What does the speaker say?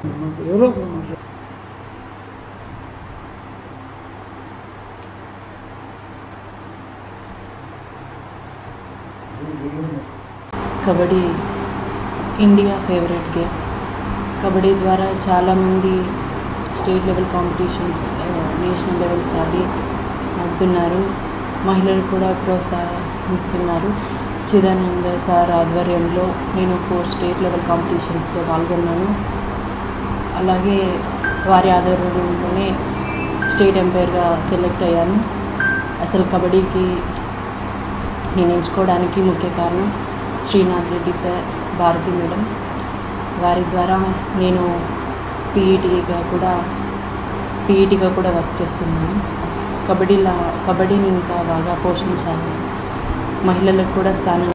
ఎవరో kabaddi India favourite game. Kabaddi ద్వారా చాలామంది state level competitions, national levels ఆడుతున్నారు. మహిళలు కూడా ప్రోత్సహిస్తున్నారు. చిదానంద సార్ ఆధ్వర్యంలో నేను 4 స్టేట్ లెవెల్ కాంపిటీషన్స్లో పాల్గొన్నాను. అలాగే వారి ఆధ్వర్యంలోనే స్టేట్ ఎంపైర్గా సెలెక్ట్ అయ్యాను. అసలు కబడ్డీకి నేను ఎంచుకోవడానికి ముఖ్య కారణం శ్రీనాథ్ రెడ్డి సార్, భారతి మేడం. వారి ద్వారా నేను పీఈటీగా కూడా వర్క్ చేస్తున్నాను. కబడ్డీని ఇంకా బాగా పోషించాలి, మహిళలకు కూడా స్థానం